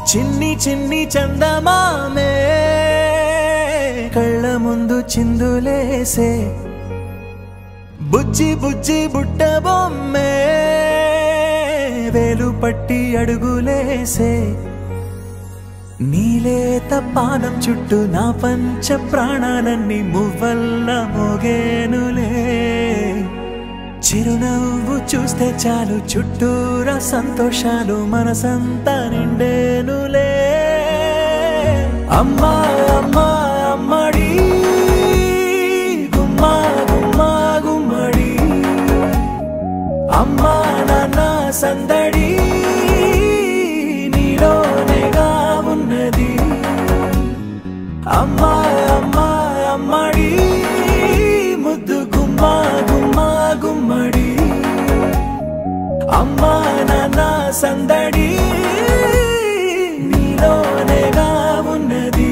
చిన్ని చిన్ని చందమామే కళ్ళ ముందు చిందులేసే బుజ్జి బుజ్జి బుట్ట బొమ్మే వేలు పట్టి అడుగులేసే నీలేత పానం చుట్టూ నా పంచ ప్రాణాలన్నీ మువ్వల్ల మోగేనులే చిరునవ్వు చూస్తే చాలు చుట్టూరా సంతోషాలు మనసంతా నిండేనులే అమ్మా అమ్మా అమ్మడి గుమ్మా గుమ్మా గుమ్మడి అమ్మా నాన్న సందడి నీలోనేగా ఉన్నది అమ్మా అమ్మా అమ్మడి ముద్దు గుమ్మా గుమ్మా గుమ్మడి అమ్మా నాన్న సందడి నీలోనేగా ఉన్నది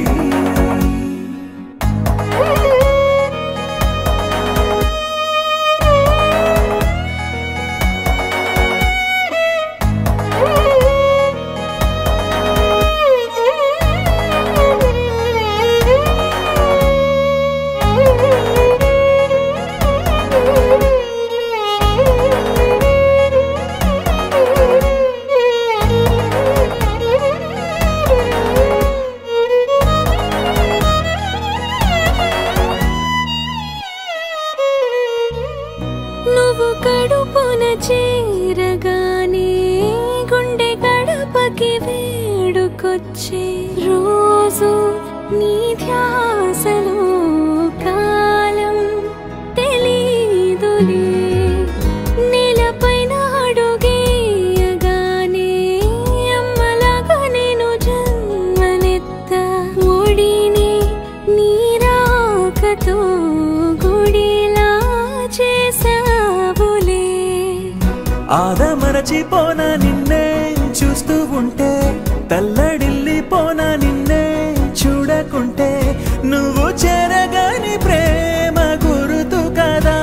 నువ్వు కడుపున చేరగానే గుండె గడపకి వేడుకొచ్చే రోజు నీ ధ్యాసలో కాలం తెలీదులే నేలపైన అడుగేయగానే అమ్మలాగా నేను జన్మనెత్త ఒడిని నీ రాకతో గుడిలా చేసావులే ఆదమరచిపోనా నిన్నే చూస్తూ ఉంటే తల్లడిల్లిపోనా నిన్నే చూడకుంటే నువ్వు చెరగని ప్రేమ గురుతు కదా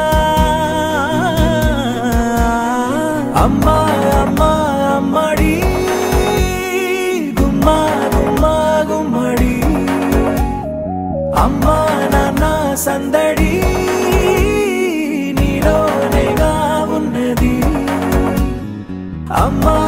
అమ్మా అమ్మా అమ్మడి గుమ్మా గుమ్మా గుమ్మడి అమ్మా నాన్న సందడి నీలోనేగా ఉన్నది అమ్మా